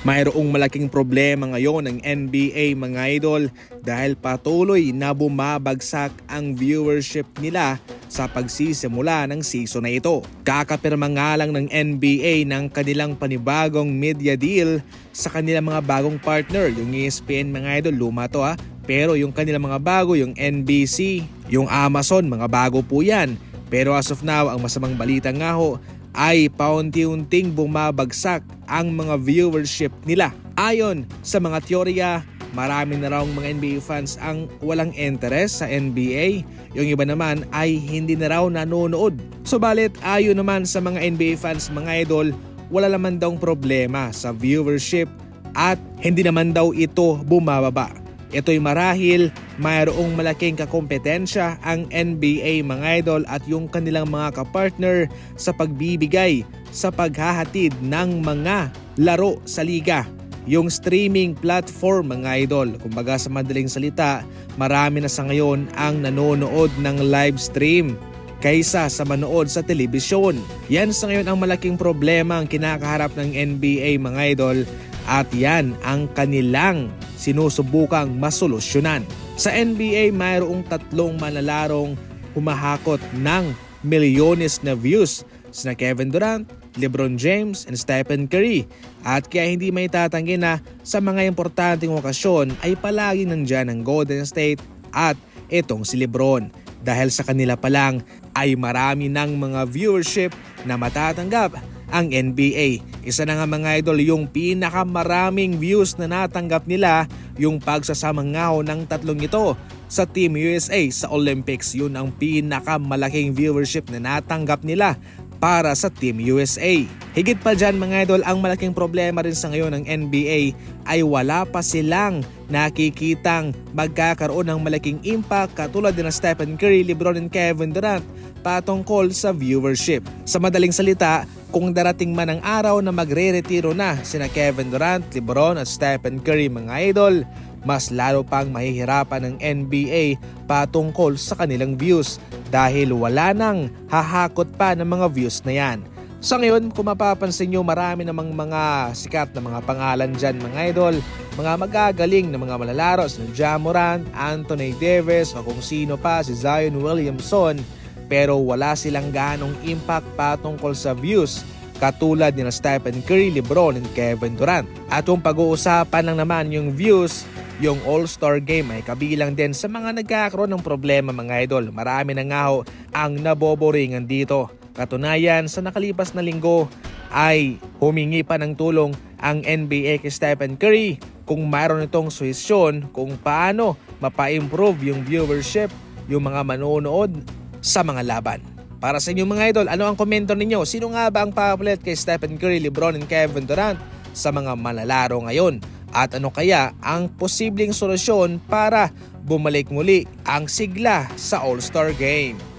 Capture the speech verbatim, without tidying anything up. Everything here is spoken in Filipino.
Mayroong malaking problema ngayon ng N B A mga idol dahil patuloy na bumabagsak ang viewership nila sa pagsisimula ng season na ito. Kakapirma nga lang ng N B A ng kanilang panibagong media deal sa kanilang mga bagong partner. Yung E S P N mga idol, luma to ha. Pero yung kanilang mga bago, yung N B C, yung Amazon, mga bago po yan. Pero as of now, ang masamang balita nga ho ay paunti-unting bumabagsak ang mga viewership nila. Ayon sa mga teorya, marami na raw mga N B A fans ang walang interest sa N B A. Yung iba naman ay hindi na raw nanonood. Subalit ayon naman sa mga N B A fans mga idol, wala naman daw problema sa viewership at hindi naman daw ito bumababa. Ito'y marahil mayroong malaking kakompetensya ang N B A mga idol at yung kanilang mga kapartner sa pagbibigay sa paghahatid ng mga laro sa liga. Yung streaming platform mga idol, kumbaga sa madaling salita, marami na sa ngayon ang nanonood ng live stream kaysa sa manood sa telebisyon. Yan sa ngayon ang malaking problema ang kinakaharap ng N B A mga idol at yan ang kanilang sinusubukang masolusyonan. Sa N B A mayroong tatlong manalarong humahakot ng milyones na views, sina Kevin Durant, LeBron James, and Stephen Curry. At kaya hindi may tatanggi na sa mga importanteng okasyon ay palaging nandyan ang Golden State at itong si LeBron. Dahil sa kanila pa lang ay marami ng mga viewership na matatanggap ang N B A. Isa na nga mga idol yung pinakamaraming views na natanggap nila yung pagsasama nga ho ng tatlong ito sa Team U S A sa Olympics. Yun ang pinakamalaking viewership na natanggap nila para sa Team U S A. Higit pa dyan mga idol, ang malaking problema rin sa ngayon ng N B A ay wala pa silang nakikitang magkakaroon ng malaking impact katulad din ng Stephen Curry, LeBron and Kevin Durant patungkol sa viewership. Sa madaling salita, kung darating man ang araw na magre-retiro na sina Kevin Durant, LeBron at Stephen Curry mga idol, mas lalo pang mahihirapan ng N B A patungkol sa kanilang views dahil wala nang hahakot pa ng mga views na yan. Sa ngayon, kung mapapansin nyo, marami namang mga sikat na mga pangalan dyan mga idol, mga magagaling na mga malalaro sina Ja Morant, Anthony Davis o kung sino pa, si Zion Williamson, pero wala silang ganong impact patungkol sa views katulad ni Stephen Curry, LeBron and Kevin Durant. At kung pag-uusapan lang naman yung views, yung All-Star Game ay kabilang din sa mga nagkakaroon ng problema mga idol. Marami na nga ho ang naboboringan dito. Katunayan, sa nakalipas na linggo ay humingi pa ng tulong ang N B A kay Stephen Curry kung mayroon itong suhesyon kung paano mapa-improve yung viewership, yung mga manonood sa mga laban. Para sa inyo mga idol, ano ang komento ninyo? Sino nga ba ang papalit kay Stephen Curry, LeBron and Kevin Durant sa mga manlalaro ngayon? At ano kaya ang posibleng solusyon para bumalik muli ang sigla sa All-Star Game?